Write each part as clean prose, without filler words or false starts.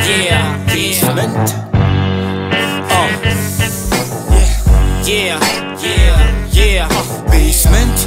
Yeah, basement. Yeah, yeah, yeah. Basement.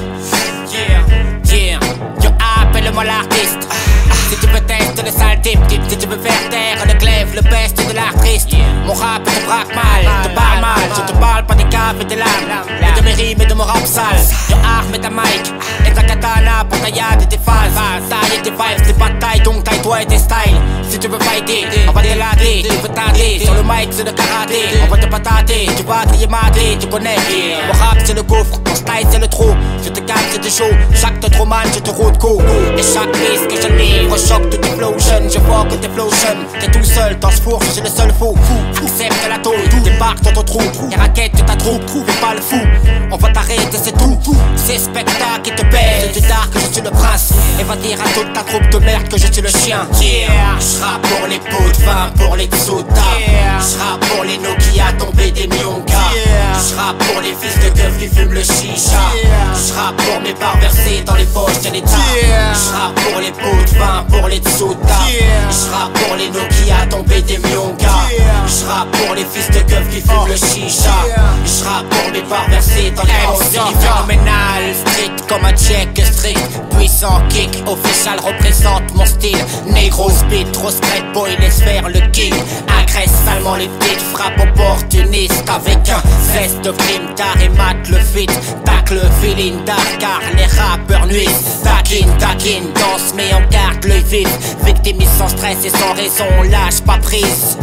Yeah. Yo, appelle-moi l'artiste. Si tu veux tester le sale type, si tu veux faire taire le glaive, le best de l'artiste. Mon rap te braque mal, te parle mal. Je te parle pas des caves et des lames, mais de mes rimes et de mon rap sale. Yo, arme et ta mic, et ta katana pour ta yad et tes phases. Taille et tes vibes, tes pas de taille, donc taille-toi et tes styles. Si tu veux fighter, on va te lader. Tu veux t'aider, sur le mic c'est le karaté. On va te patater, tu vas crier mater, tu connais. Mon rap c'est le coffre, mon style c'est le trou. Je te calme, c'est du show, chaque te trop mal, je te roule de coup. Et chaque piste que je livre, choc de tes flows jeunes. Je vois que tes flows jeunes, t'es tout seul dans ce four, je suis le seul fou. Accepte la tôle, débarque dans ton trou. Les raquettes de ta troupe, fais pas le fou. On va t'arrêter, c'est tout. C'est spectacle qui te pèse, tu dark que je suis le prince. Et va dire à toute ta troupe de merde que je suis le chien. J'rappe pour les pots de vin, pour les Tsuta. J'rappe pour les Nokia tombés des Myonga. J'rappe pour les fils de keufs qui fument le chicha. J'rappe pour mes barres versées dans les poches de l'état. J'rappe pour les pots de vin, pour les Tsuta. J'rappe pour les Nokia tombés des Myonga. J'rappe pour les fils de keufs qui fument le chicha. J'rappe pour mes barres versées dans les poches de l'état. Phénoménal, strict comme un check strict. Puissant kick, official représente mon style. Négro speed, trop scred boy, laisse faire le king. Agresse salement les petites frappes opportunistes. Avec un zeste de frime, tard et mat le fit. Tac le feeling dark car les rappeurs nuisent. Taquine, danse mais on garde l'œil vif. Victimise sans stress et sans raison, on lâche pas prise.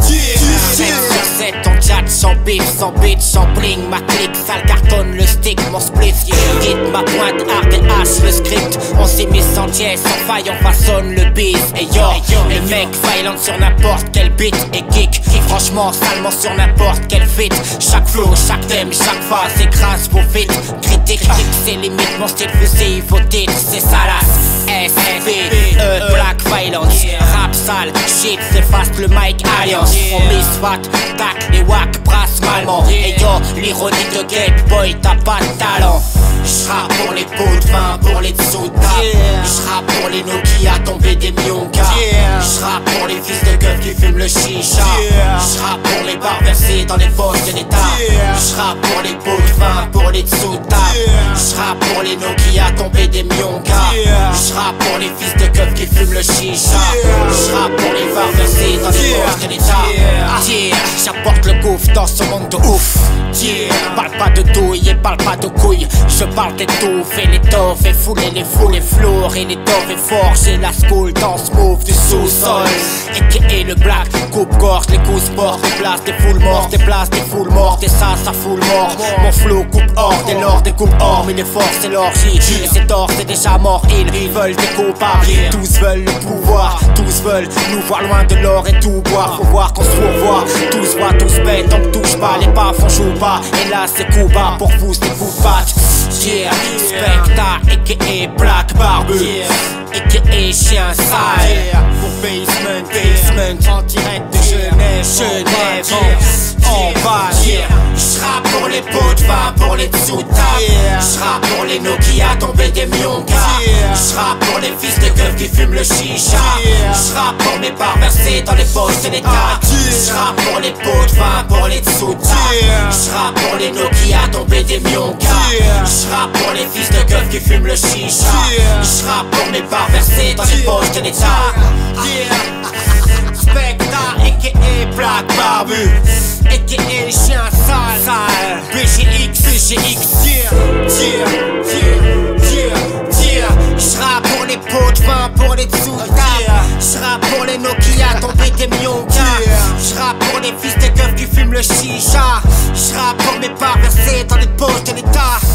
7 sur 7, on chat sans bif, sans bitch, sans bling. Ma clique, sale cartonne le stick, mon spliff. Hit ma pointe, hard et hache le script. On s'est mis sans dièse, sans faille, on façonne le biz. Et yo, le mec violent sur n'importe quel beat et kick. Franchement, salement sur n'importe quel fit. Chaque flow, chaque thème, chaque phase écrase vos feats. Critique, c'est limite, mon style fusée, vos titres, c'est salace. S-V-E, Black Violence. Rap sale, shit, c'est fast le mic alliance. On mise fat, tac, les wack brassent malement. Et yo, l'ironie de Game Boy, t'as pas de talent. J'rappe pour les pots de vin, pour les Tsuta. J'rappe pour les Nokia tombés des Myonga. J'rappe pour les fils de keufs qui fument le chicha. J'rappe pour les barres versées dans les poches de l'état. J'rappe pour les pots de vin, pour les Tsuta. J'rappe pour les Nokia tombés des Myonga. J'rappe pour les fils de keufs qui fument le chicha. J'rappe pour les barres versées dans les poches de l'état. J'apporte le gouffre dans ce monde de ouf. Parle pas de douille et parle pas de couilles. Je parle d'étouffe et l'étoffe et fouler les fous, les flours et l'étoffe et forger la school dans ce move du sous-sol. Et le black, coupe-gorge, les coups sport, des places, des foules mortes, des places, des foules mortes, et ça fout le mort. Mon flow coupe or, dès lors des coupes or, mais les forces c'est l'orgie. Et c'est or, c'est déjà mort, ils veulent des coupables. Tous veulent le pouvoir, tous veulent nous voir loin de l'or et tout boire. Faut voir qu'on se revoit, tous voient, tous paient, donc touche pas, les baffes on joue pas. Et là c'est coup bas, pour vous c'est coup patch. Specta, a.k.a. Black Barbu, a.k.a. Chien Sale. Pour Basement, en direct de Genève, on va. J'rappe pour les pots de vin, pour les Tsuta. J'rappe pour les Nokia tombés des Myonga. J'rappe pour les fils de keufs qui fument le chicha. J'rappe pour mes barres versées dans les poches de l'état. J'rappe pour les pots de vin, pour les Tsuta. J'rappe pour les Nokia tombés des Myonga. J'rappe pour les fils de keufs qui fument le chicha. J'rappe pour mes barres versées dans les poches de l'état. Specta, a.k.a. Black Barbu, a.k.a. Chien Sale. BGX, J'rappe pour les pots de vin, pour les Tsuta. J'rappe pour les Nokia tombés des Myonga. J'rappe pour les fils de keufs qui fument le chicha. J'rappe pour mes barres versées dans les poches de l'état.